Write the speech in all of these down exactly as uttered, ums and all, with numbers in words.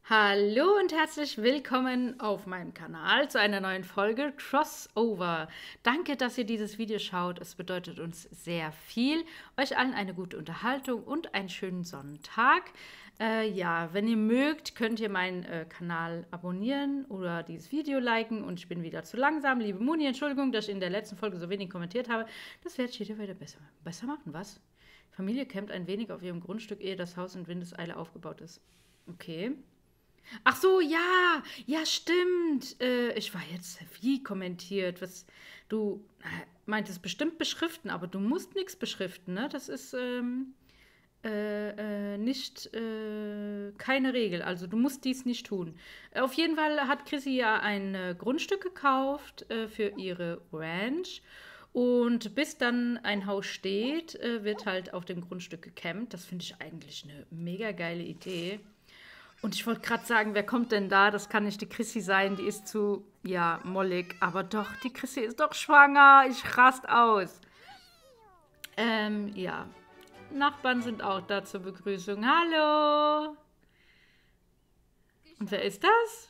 Hallo und herzlich willkommen auf meinem Kanal zu einer neuen Folge Crossover. Danke, dass ihr dieses Video schaut. Es bedeutet uns sehr viel. Euch allen eine gute Unterhaltung und einen schönen Sonntag. Äh, ja, wenn ihr mögt, könnt ihr meinen äh, Kanal abonnieren oder dieses Video liken. Und ich bin wieder zu langsam. Liebe Moni, Entschuldigung, dass ich in der letzten Folge so wenig kommentiert habe. Das werde ich hier wieder besser, besser machen, was? Familie campt ein wenig auf ihrem Grundstück, ehe das Haus in Windeseile aufgebaut ist. Okay. Ach so, ja, ja, stimmt. Äh, ich war jetzt wie kommentiert. Was du äh, meintest bestimmt beschriften, aber du musst nichts beschriften, ne? Das ist ähm, äh, äh, nicht äh, keine Regel. Also du musst dies nicht tun. Auf jeden Fall hat Chrissy ja ein äh, Grundstück gekauft äh, für ihre Ranch. Und bis dann ein Haus steht, äh, wird halt auf dem Grundstück gecampt. Das finde ich eigentlich eine mega geile Idee. Und ich wollte gerade sagen, wer kommt denn da? Das kann nicht die Chrissy sein, die ist zu, ja, mollig. Aber doch, die Chrissy ist doch schwanger. Ich rast aus. Ähm, ja. Nachbarn sind auch da zur Begrüßung. Hallo. Und wer ist das?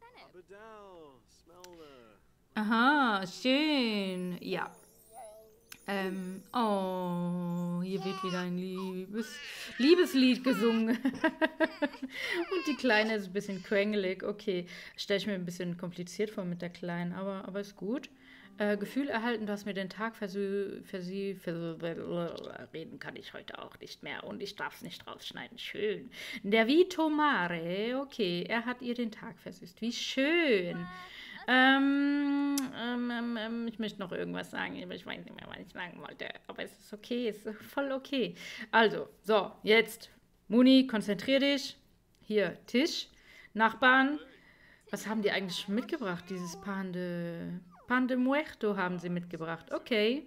Aha, schön. Ja. Ähm, oh, hier wird wieder ein Liebes, Liebeslied gesungen. Und die Kleine ist ein bisschen quengelig. Okay, stelle ich mir ein bisschen kompliziert vor mit der Kleinen, aber, aber ist gut. Äh, Gefühl erhalten, du hast mir den Tag versü... versü... versü reden kann ich heute auch nicht mehr und ich darf es nicht rausschneiden. Schön. Der Vito Mare, okay, er hat ihr den Tag versüßt. Wie schön. Ähm, ähm, ähm, ähm, ich möchte noch irgendwas sagen, aber ich weiß nicht mehr, was ich sagen wollte. Aber es ist okay, es ist voll okay. Also, so, jetzt, Muni, konzentrier dich. Hier, Tisch, Nachbarn. Was haben die eigentlich mitgebracht? Dieses Pan de, Pan de Muerto haben sie mitgebracht. Okay.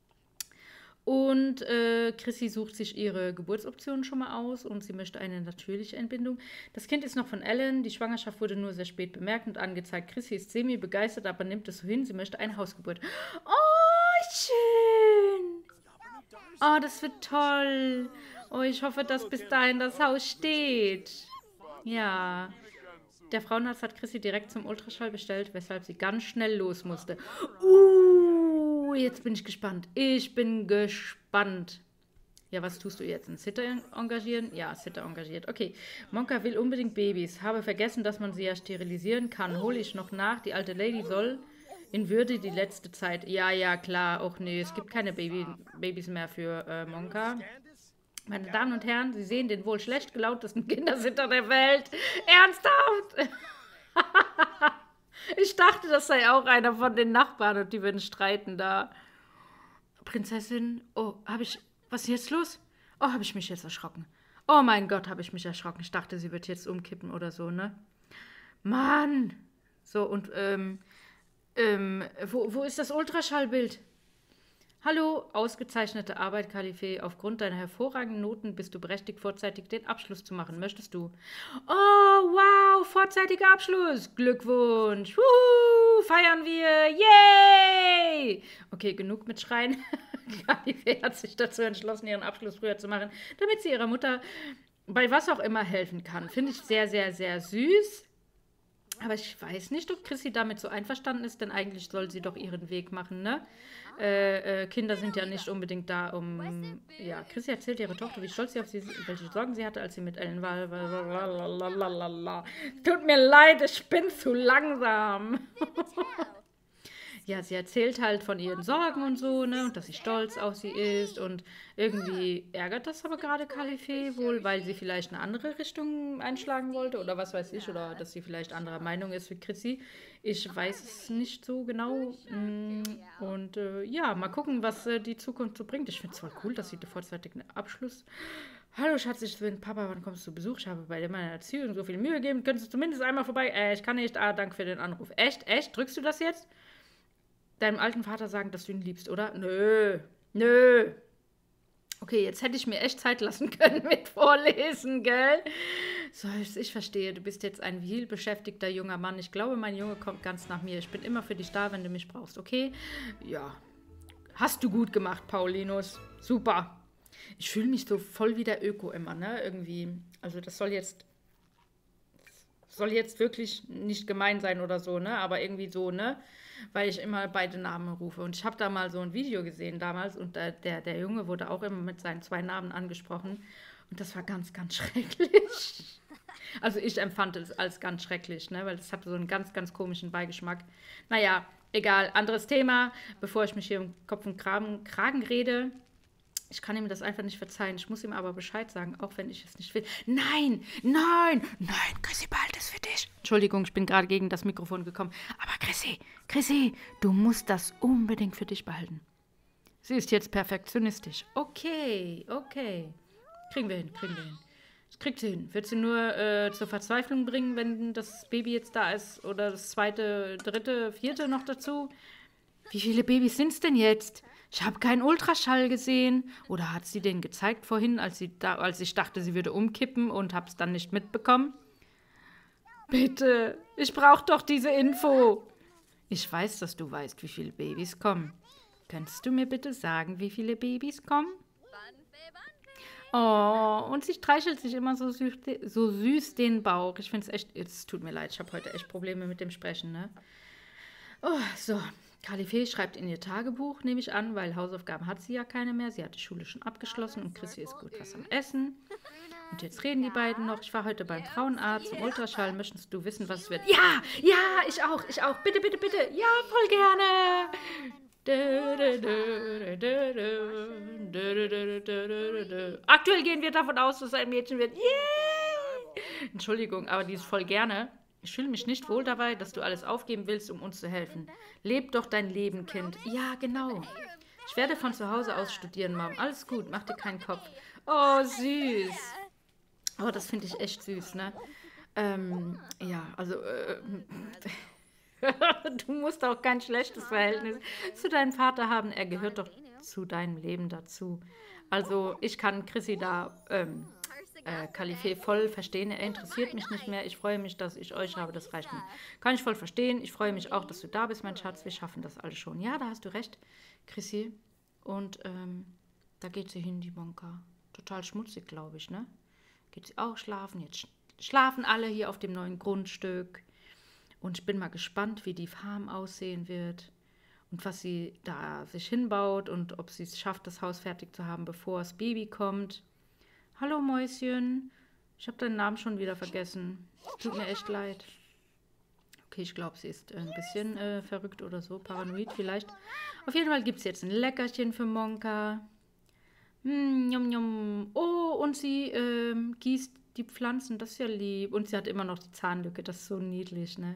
Und äh, Chrissy sucht sich ihre Geburtsoptionen schon mal aus und sie möchte eine natürliche Entbindung. Das Kind ist noch von Ellen. Die Schwangerschaft wurde nur sehr spät bemerkt und angezeigt. Chrissy ist semi-begeistert, aber nimmt es so hin. Sie möchte eine Hausgeburt. Oh, schön. Oh, das wird toll. Oh, ich hoffe, dass bis dahin das Haus steht. Ja. Der Frauenarzt hat Chrissy direkt zum Ultraschall bestellt, weshalb sie ganz schnell los musste. Uh, jetzt bin ich gespannt. Ich bin gespannt. Ja, was tust du jetzt? Einen Sitter engagieren? Ja, Sitter engagiert. Okay. Monka will unbedingt Babys. Habe vergessen, dass man sie ja sterilisieren kann. Hole ich noch nach. Die alte Lady soll in Würde die letzte Zeit. Ja, ja, klar. Auch nee, es gibt keine Baby Babys mehr für äh, Monka. Meine Damen und Herren, Sie sehen den wohl schlecht gelauntesten Kindersitter der Welt. Ernsthaft? Ich dachte, das sei auch einer von den Nachbarn und die würden streiten da. Prinzessin, oh, habe ich, was ist jetzt los? Oh, habe ich mich jetzt erschrocken. Oh mein Gott, habe ich mich erschrocken. Ich dachte, sie wird jetzt umkippen oder so, ne? Mann! So, und, ähm, ähm, wo, wo ist das Ultraschallbild? Hallo, ausgezeichnete Arbeit, Khalife. Aufgrund deiner hervorragenden Noten bist du berechtigt, vorzeitig den Abschluss zu machen. Möchtest du? Oh, wow, vorzeitiger Abschluss. Glückwunsch. Wuhu, feiern wir. Yay! Okay, genug mit Schreien. Khalife hat sich dazu entschlossen, ihren Abschluss früher zu machen, damit sie ihrer Mutter bei was auch immer helfen kann. Finde ich sehr, sehr, sehr süß. Aber ich weiß nicht, ob Chrissy damit so einverstanden ist, denn eigentlich soll sie doch ihren Weg machen, ne? Äh, äh, Kinder sind ja nicht unbedingt da, um... Ja, Chrissy erzählt ihrer Tochter, wie stolz sie auf sie, welche Sorgen sie hatte, als sie mit Ellen war. Lalalala. Tut mir leid, ich bin zu langsam. Ja, sie erzählt halt von ihren Sorgen und so, ne, und dass sie stolz auf sie ist und irgendwie ärgert das aber gerade Khalife wohl, weil sie vielleicht eine andere Richtung einschlagen wollte oder was weiß ich, oder dass sie vielleicht anderer Meinung ist wie Chrissy. Ich weiß es nicht so genau. Und äh, ja, mal gucken, was äh, die Zukunft so bringt. Ich finde es voll cool, dass sie vorzeitig einen Abschluss... Hallo Schatz, ich bin Papa, wann kommst du zu Besuch? Ich habe bei meiner Erziehung so viel Mühe gegeben. Könntest du zumindest einmal vorbei? Äh, ich kann nicht. Ah, danke für den Anruf. Echt? Echt? Drückst du das jetzt? Deinem alten Vater sagen, dass du ihn liebst, oder? Nö, nö. Okay, jetzt hätte ich mir echt Zeit lassen können mit Vorlesen, gell? So, ich verstehe, du bist jetzt ein vielbeschäftigter junger Mann. Ich glaube, mein Junge kommt ganz nach mir. Ich bin immer für dich da, wenn du mich brauchst, okay? Ja. Hast du gut gemacht, Paulinus. Super. Ich fühle mich so voll wie der Öko immer, ne? Irgendwie. Also das soll jetzt soll jetzt wirklich nicht gemein sein oder so, ne? Aber irgendwie so, ne? Weil ich immer beide Namen rufe. Und ich habe da mal so ein Video gesehen damals und der, der, der Junge wurde auch immer mit seinen zwei Namen angesprochen. Und das war ganz, ganz schrecklich. Also ich empfand es als ganz schrecklich, ne? Weil das hatte so einen ganz, ganz komischen Beigeschmack. Naja, egal, anderes Thema, bevor ich mich hier um Kopf und Kragen, Kragen rede. Ich kann ihm das einfach nicht verzeihen. Ich muss ihm aber Bescheid sagen, auch wenn ich es nicht will. Nein, nein, nein, Chrissy, behalt es für dich. Entschuldigung, ich bin gerade gegen das Mikrofon gekommen. Aber Chrissy, Chrissy, du musst das unbedingt für dich behalten. Sie ist jetzt perfektionistisch. Okay, okay. Kriegen wir hin, kriegen wir hin. Das kriegt sie hin. Wird sie nur äh, zur Verzweiflung bringen, wenn das Baby jetzt da ist? Oder das zweite, dritte, vierte noch dazu? Wie viele Babys sind es denn jetzt? Ich habe keinen Ultraschall gesehen. Oder hat sie den gezeigt vorhin, als, sie da, als ich dachte, sie würde umkippen und habe es dann nicht mitbekommen? Bitte, ich brauche doch diese Info. Ich weiß, dass du weißt, wie viele Babys kommen. Könntest du mir bitte sagen, wie viele Babys kommen? Oh, und sie streichelt sich immer so süß, so süß den Bauch. Ich finde es echt, es tut mir leid, ich habe heute echt Probleme mit dem Sprechen, ne? Oh, so. Kalifee schreibt in ihr Tagebuch, nehme ich an, weil Hausaufgaben hat sie ja keine mehr. Sie hat die Schule schon abgeschlossen und Chrissy ist gut was am Essen. Und jetzt reden die beiden noch. Ich war heute beim Frauenarzt zum Ultraschall. Möchtest du wissen, was es wird? Ja, ja, ich auch, ich auch. Bitte, bitte, bitte. Ja, voll gerne. Aktuell gehen wir davon aus, dass es ein Mädchen wird. Yay! Entschuldigung, aber dies voll gerne. Ich fühle mich nicht wohl dabei, dass du alles aufgeben willst, um uns zu helfen. Leb doch dein Leben, Kind. Ja, genau. Ich werde von zu Hause aus studieren, Mom. Alles gut, mach dir keinen Kopf. Oh, süß. Oh, das finde ich echt süß, ne? Ähm, ja, also, äh, du musst auch kein schlechtes Verhältnis zu deinem Vater haben. Er gehört doch zu deinem Leben dazu. Also, ich kann Chrissy da, ähm, Äh, Kalifee voll verstehen. Er interessiert mich nicht mehr. Ich freue mich, dass ich euch habe. Das reicht mir. Kann ich voll verstehen. Ich freue mich auch, dass du da bist, mein Schatz. Wir schaffen das alles schon. Ja, da hast du recht, Chrissy. Und ähm, da geht sie hin, die Monka. Total schmutzig, glaube ich, ne? Geht sie auch schlafen. Jetzt schlafen alle hier auf dem neuen Grundstück. Und ich bin mal gespannt, wie die Farm aussehen wird. Und was sie da sich hinbaut. Und ob sie es schafft, das Haus fertig zu haben, bevor das Baby kommt. Hallo Mäuschen, ich habe deinen Namen schon wieder vergessen. Tut mir echt leid. Okay, ich glaube, sie ist ein bisschen äh, verrückt oder so, paranoid vielleicht. Auf jeden Fall gibt es jetzt ein Leckerchen für Monka. Mm, njom, njom. Oh, und sie ähm, gießt die Pflanzen, das ist ja lieb. Und sie hat immer noch die Zahnlücke, das ist so niedlich, ne?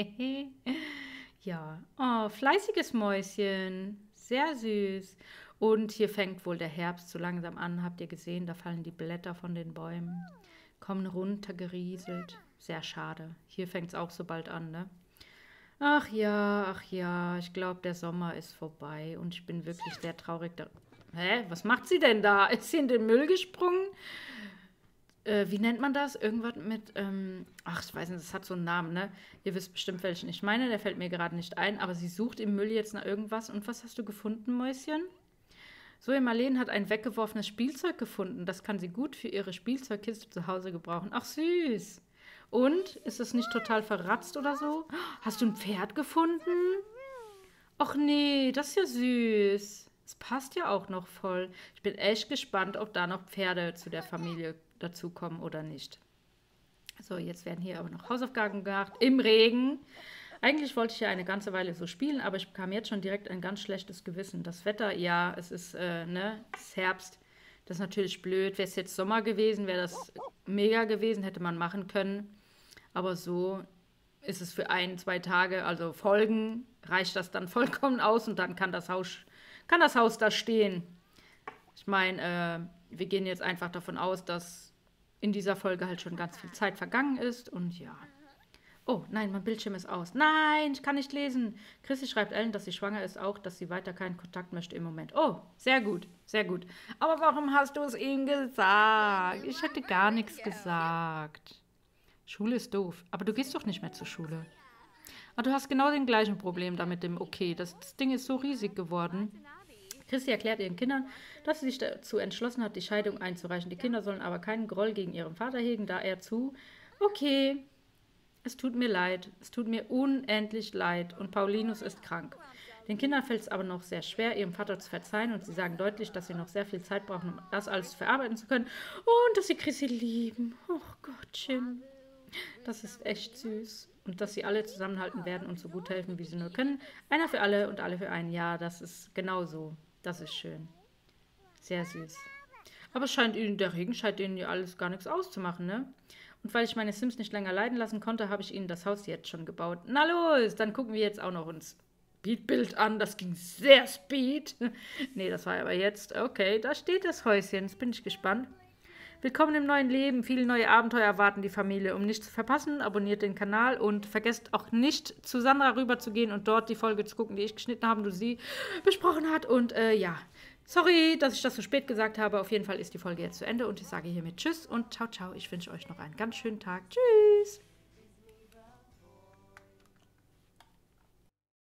Ja, oh, fleißiges Mäuschen, sehr süß. Und hier fängt wohl der Herbst so langsam an, habt ihr gesehen, da fallen die Blätter von den Bäumen, kommen runtergerieselt. Sehr schade. Hier fängt es auch so bald an, ne? Ach ja, ach ja, ich glaube, der Sommer ist vorbei und ich bin wirklich sehr traurig. Da Hä, was macht sie denn da? Ist sie in den Müll gesprungen? Äh, wie nennt man das? Irgendwas mit, ähm, ach, ich weiß nicht, das hat so einen Namen, ne? Ihr wisst bestimmt, welchen ich meine, der fällt mir gerade nicht ein, aber sie sucht im Müll jetzt nach irgendwas. Und was hast du gefunden, Mäuschen? Zoe Marleen hat ein weggeworfenes Spielzeug gefunden. Das kann sie gut für ihre Spielzeugkiste zu Hause gebrauchen. Ach, süß. Und? Ist es nicht total verratzt oder so? Hast du ein Pferd gefunden? Ach nee, das ist ja süß. Es passt ja auch noch voll. Ich bin echt gespannt, ob da noch Pferde zu der Familie dazukommen oder nicht. So, jetzt werden hier aber noch Hausaufgaben gemacht. Im Regen. Eigentlich wollte ich ja eine ganze Weile so spielen, aber ich bekam jetzt schon direkt ein ganz schlechtes Gewissen. Das Wetter, ja, es ist, äh, ne, es ist Herbst. Das ist natürlich blöd. Wäre es jetzt Sommer gewesen, wäre das mega gewesen, hätte man machen können. Aber so ist es für ein, zwei Tage, also Folgen, reicht das dann vollkommen aus und dann kann das Haus, kann das Haus da stehen. Ich meine, äh, wir gehen jetzt einfach davon aus, dass in dieser Folge halt schon ganz viel Zeit vergangen ist und ja. Oh, nein, mein Bildschirm ist aus. Nein, ich kann nicht lesen. Chrissy schreibt Ellen, dass sie schwanger ist, auch, dass sie weiter keinen Kontakt möchte im Moment. Oh, sehr gut, sehr gut. Aber warum hast du es ihm gesagt? Ich hätte gar nichts gesagt. Schule ist doof, aber du gehst doch nicht mehr zur Schule. Aber du hast genau den gleichen Problem da mit dem Okay. Das, das Ding ist so riesig geworden. Chrissy erklärt ihren Kindern, dass sie sich dazu entschlossen hat, die Scheidung einzureichen. Die Kinder sollen aber keinen Groll gegen ihren Vater hegen, da er zu... Okay... Es tut mir leid. Es tut mir unendlich leid. Und Paulinus ist krank. Den Kindern fällt es aber noch sehr schwer, ihrem Vater zu verzeihen und sie sagen deutlich, dass sie noch sehr viel Zeit brauchen, um das alles verarbeiten zu können und dass sie Chrissy lieben. Oh Gottchen, das ist echt süß. Und dass sie alle zusammenhalten werden und so gut helfen, wie sie nur können. Einer für alle und alle für einen. Ja, das ist genau so. Das ist schön. Sehr süß. Aber es scheint ihnen, der Regen scheint ihnen ja alles gar nichts auszumachen, ne? Und weil ich meine Sims nicht länger leiden lassen konnte, habe ich ihnen das Haus jetzt schon gebaut. Na los, dann gucken wir jetzt auch noch uns Speedbild an. Das ging sehr speed. Nee, das war aber jetzt. Okay, da steht das Häuschen. Jetzt bin ich gespannt. Willkommen im neuen Leben. Viele neue Abenteuer erwarten die Familie. Um nichts zu verpassen, abonniert den Kanal und vergesst auch nicht, zu Sandra rüber zu gehen und dort die Folge zu gucken, die ich geschnitten habe und sie besprochen hat. Und äh, ja, sorry, dass ich das so spät gesagt habe. Auf jeden Fall ist die Folge jetzt zu Ende und ich sage hiermit Tschüss und ciao, ciao. Ich wünsche euch noch einen ganz schönen Tag. Tschüss.